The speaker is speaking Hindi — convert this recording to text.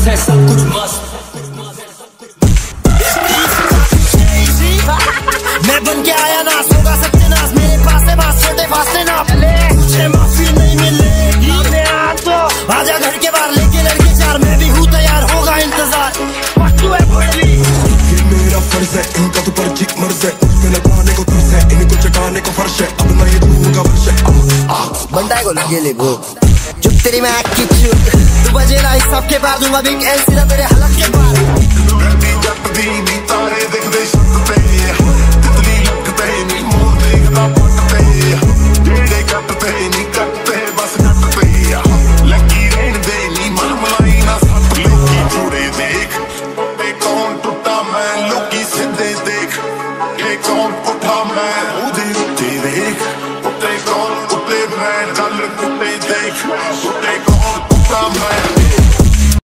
मस्त है सब कुछ मस्त। मैं बन के आया नास होगा सत्यनाश, मेरे पास है बात छोटे फासले ना ले, मुझे माफी नहीं मिलेगी। आजा घर के बाहर लेके लड़के चार, मैं भी हूँ तैयार होगा इंतजार। पट्टू है भोली, ये मेरा फर्ज है, इनका तो पर जिक मर्ज है, उसमें लगाने को तरस है, इनको चटाने को फर्श है, अब ना ये दूंगा वर्ष है। बंदा को लगे ले गो चुप तेरी मैं की चुप, तू बजे ना हिसाब के बाद दूंगा बिग एल सिरा तेरे हलक के बाद।